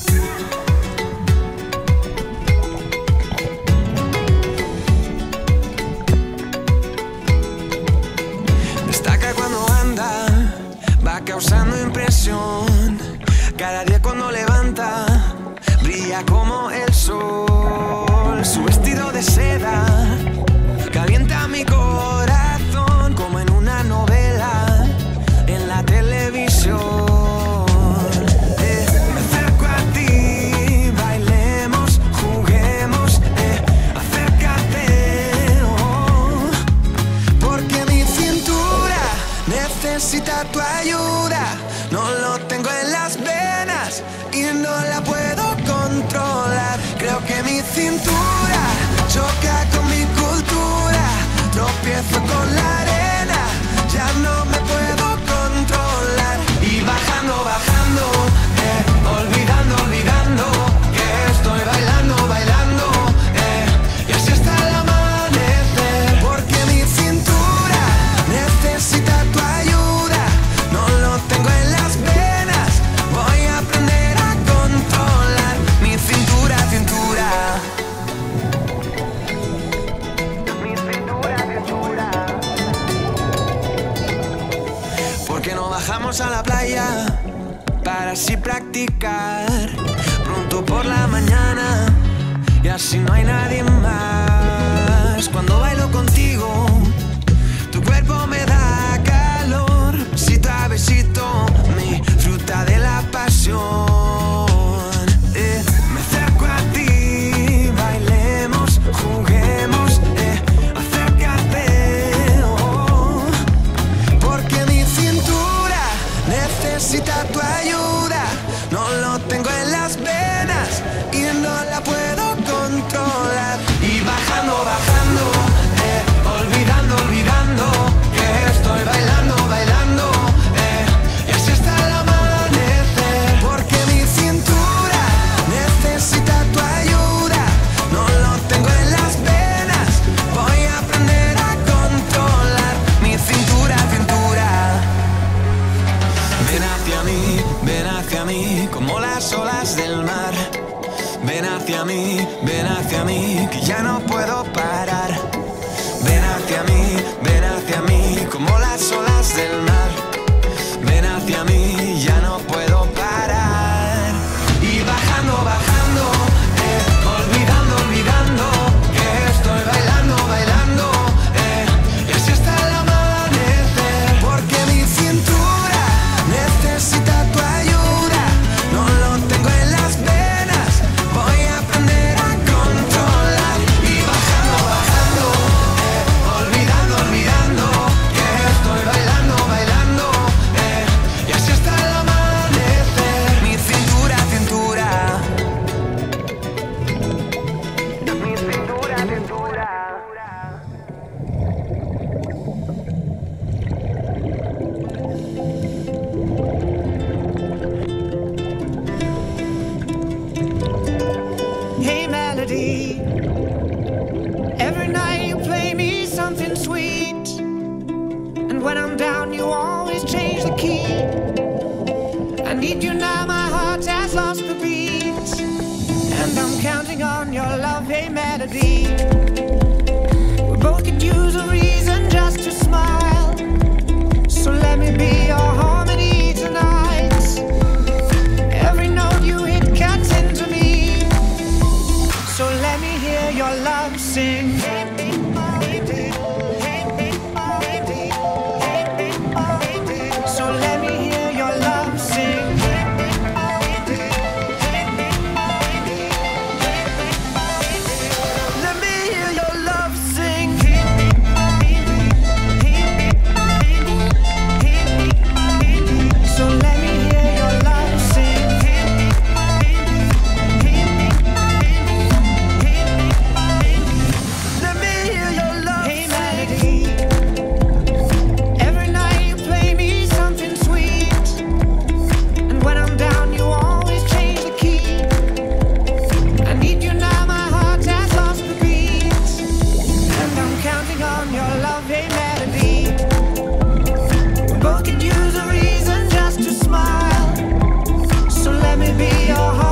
Destaca cuando anda, va causando impresión. Cada día cuando levanta, brilla como el sol. Su vestido de seda calienta mi corazón como en una novela en la televisión. Me acerco a ti, bailemos, juguemos, acércate, oh, porque mi cintura necesita tu ayuda. No lo tengo en las venas y no la puedo controlar. Creo que mi cintura choca con mi cultura. Tropiezo con la arena, ya no me puedo controlar. Y bajando, bajando, olvidando, olvidando que estoy bailando, bailando, y así hasta el amanecer. Porque mi cintura necesita tu ayuda. No lo tengo en las venas, voy a aprender a controlar mi cintura, cintura. Mi cintura, cintura. Porque no bajamos a la playa para así practicar pronto por la mañana y así no hay nadie más. Cuando bailo contigo, tu cuerpo me da calor, besito a besito, mi fruta de la pasión. Me acerco a ti, bailemos, juguemos, acércate, oh, porque mi cintura necesita tu ayuda. No lo tengo en las venas y no la puedo controlar. Y bajando, bajando, olvidando, olvidando que estoy bailando, bailando, y así hasta el amanecer. Porque mi cintura necesita tu ayuda. No lo tengo en las venas, voy a aprender a controlar mi cintura, cintura. Ven hacia mí, como las olas del mar. Ven hacia mí, que ya no puedo parar. Ven hacia mí, como las olas del mar. Ven hacia mí, ya no puedo parar. Y bajando, bajando, olvidando, olvidando que estoy bailando, bailando, y así hasta el amanecer. Porque mi cintura necesita tu ayuda. No lo tengo en las venas, voy a aprender a controlar. Y bajando, bajando, olvidando, olvidando que estoy bailando, bailando, y así hasta el amanecer. Mi cintura, cintura. Mi cintura, cintura. Hey melody, every night you play me something sweet, and when I'm down you always change the key. I need you now, my heart has lost the beat, and I'm counting on your love. Hey melody, we both could use a reason just to smile, so let me be your harmony tonight. Every note you hit cuts into me, so let me hear your love sing. So let me hear your love sing. Let me hear your love sing. So let me hear your love sing. Let me hear your love sing. Hey melody, every night you play me something sweet, and when I'm down you always change the key. I need you now, my heart has lost the beat, and I'm counting on your love. Hey melody, we both could use a reason just to smile, so let me be your heart.